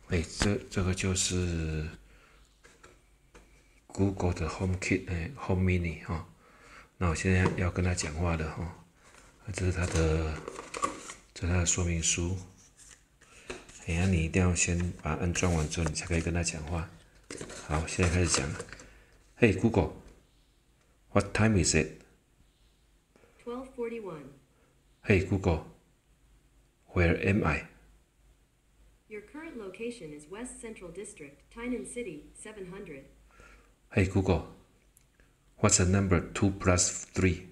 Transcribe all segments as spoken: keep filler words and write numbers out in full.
哎，这这个就是 Google 的 HomeKit，哎，Home Mini 哈、哦。那我现在要跟他讲话的哈、哦，这是它的，这是它的说明书。哎呀，你一定要先把它安装完之后，你才可以跟他讲话。好，现在开始讲。Hey Google, what time is it? twelve forty-one. Hey Google, where am I? Your current location is West Central District, Tainan City, seven hundred. Hey Google, what's the number two plus three?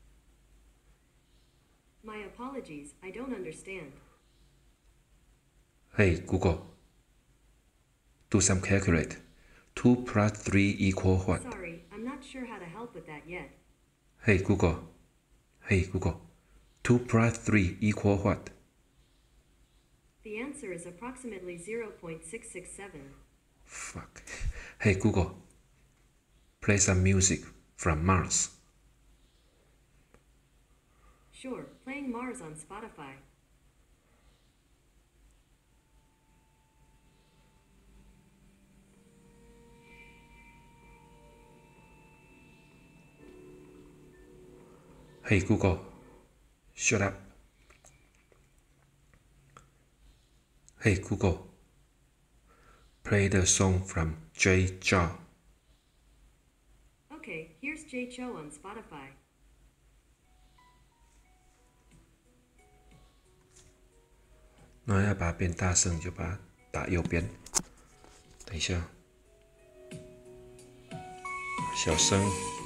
My apologies, I don't understand. Hey Google, do some calculate. two plus three equal what? Sorry, I'm not sure how to help with that yet. Hey Google, hey Google, two plus three equal what? The answer is approximately zero point six six seven. Fuck. Hey Google, play some music from Mars. Sure, playing Mars on Spotify. Hey Google, shut up. Hey Google, play the song from Jay Chou. Okay, here's Jay Cho on Spotify. 那要把它变大声，就把它打右边。等一下，小声，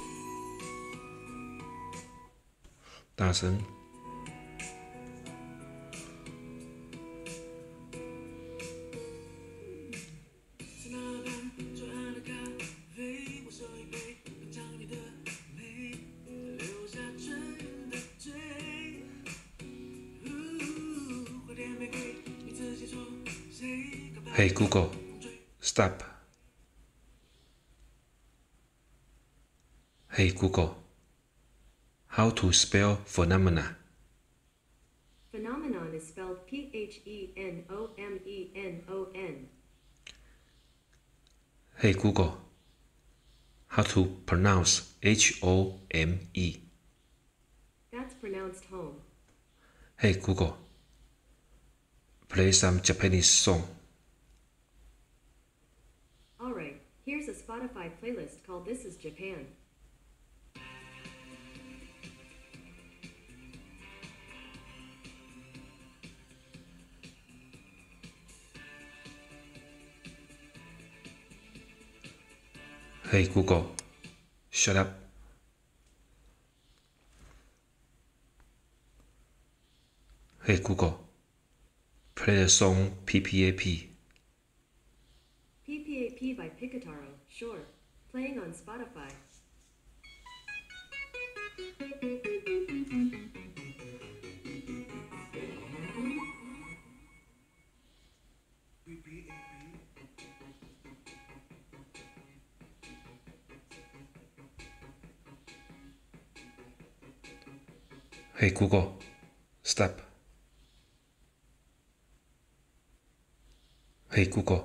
大声。Hey Google, stop. Hey Google, how to spell phenomena? Phenomenon is spelled P H E N O M E N O N. Hey Google, how to pronounce H O M E? That's pronounced home. Hey Google, play some Japanese song. Alright, here's a Spotify playlist called This is Japan. Hey Google, shut up. Hey Google, play the song P P A P. P P A P by Picataro, sure. Playing on Spotify. Hey Google, stop. Hey Google.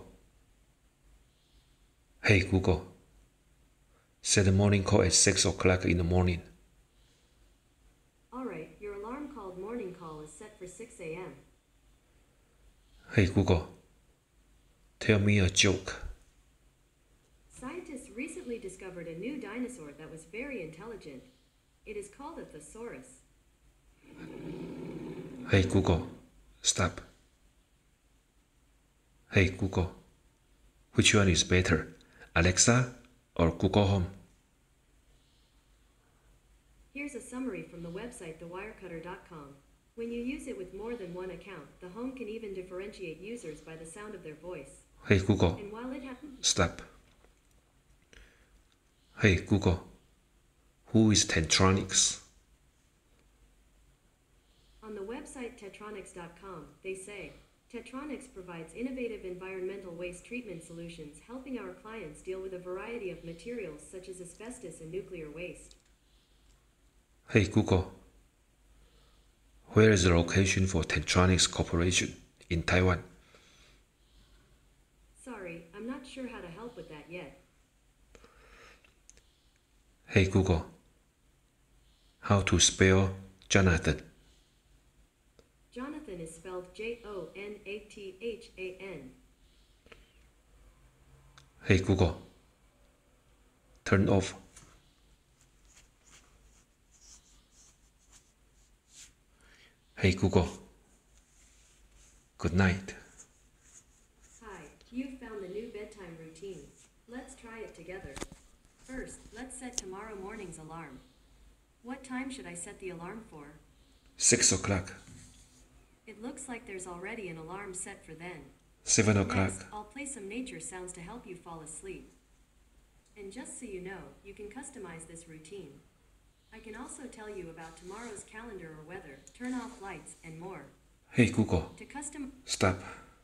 Hey Google. Set the morning call at six o'clock in the morning. Alright, your alarm called morning call is set for six a m. Hey Google. Tell me a joke. Scientists recently discovered a new dinosaur that was very intelligent. It is called a thesaurus. Hey Google, stop. Hey Google, which one is better, Alexa or Google Home? Here's a summary from the website the wirecutter dot com. When you use it with more than one account, the Home can even differentiate users by the sound of their voice. Hey Google, And while it happens, stop. Hey Google, who is Tentronics? on the website tetronics dot com, they say, Tetronics provides innovative environmental waste treatment solutions, helping our clients deal with a variety of materials such as asbestos and nuclear waste. Hey Google, where is the location for Tentronics Corporation in Taiwan? not sure how to help with that yet. Hey Google, how to spell Jonathan? Jonathan is spelled J O N A T H A N. Hey Google, turn off. Hey Google, good night. Hi, you've found the new bedtime routine. Let's try it together. First, let's set tomorrow morning's alarm. What time should I set the alarm for? Six o'clock. It looks like there's already an alarm set for then. Seven o'clock. Next, I'll play some nature sounds to help you fall asleep. And just so you know, you can customize this routine. I can also tell you about tomorrow's calendar or weather, turn off lights, and more. Hey Google, To custom... stop.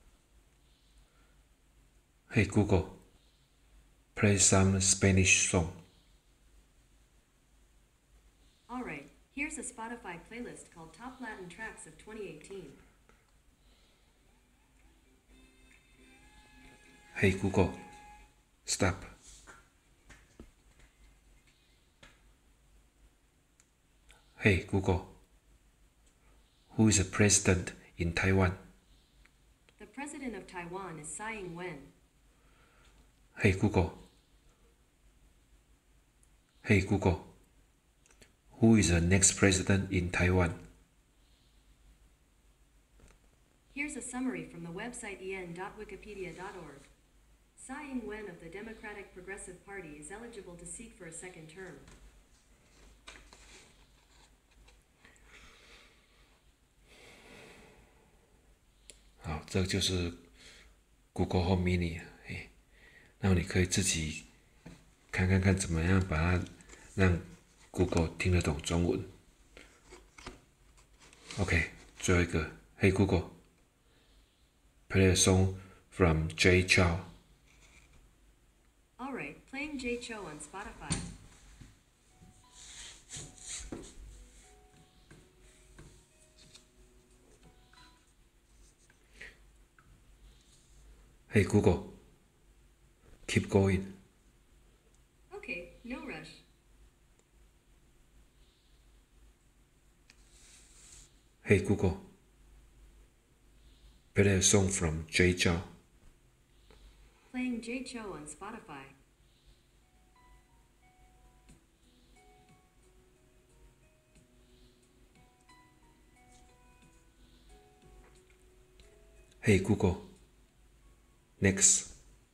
Hey Google, play some Spanish song. Alright, here's a Spotify playlist called Top Latin Tracks of twenty eighteen. Hey Google, stop. Hey Google, who is the president in Taiwan? The president of Taiwan is Tsai Ing-wen. Hey Google. Hey Google, who is the next president in Taiwan? Here's a summary from the website e n dot wikipedia dot org. Tsai Ing-wen of the Democratic Progressive Party is eligible to seek for a second term. 好，这个就是 Google Home Mini， 哎，然后你可以自己看看看怎么样把它让 Google 听得懂中文。OK， 最后一个 ，Hey Google， play a song from Jay Chou。 Alright, playing Jay Chou on Spotify. Hey Google, keep going. Okay, no rush. Hey Google, play a song from Jay Chou. Playing Jay Chou on Spotify. Hey Google, next.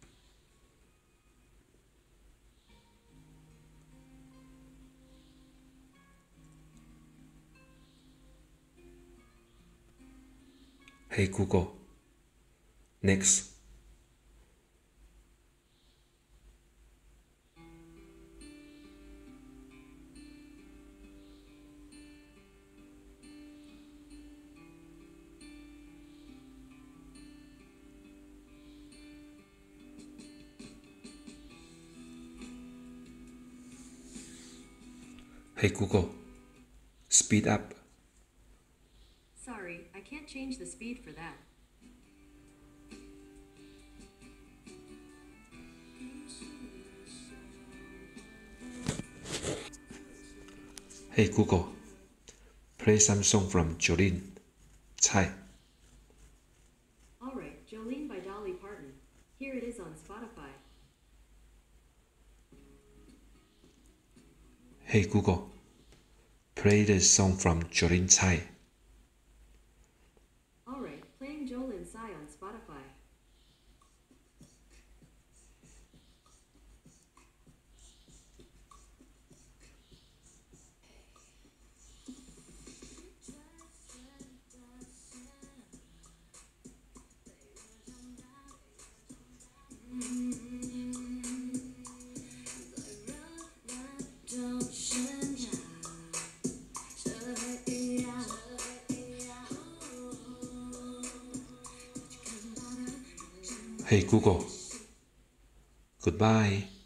Hey Google, next. Hey Google, speed up. Sorry, I can't change the speed for that. Hey Google, play some song from Jolene Tsai. Alright, Jolene by Dolly Parton. Here it is on Spotify. Hey Google, play the song from Jolene Tsai. Alright, playing Jolene Tsai on Spotify. Hey Google, goodbye.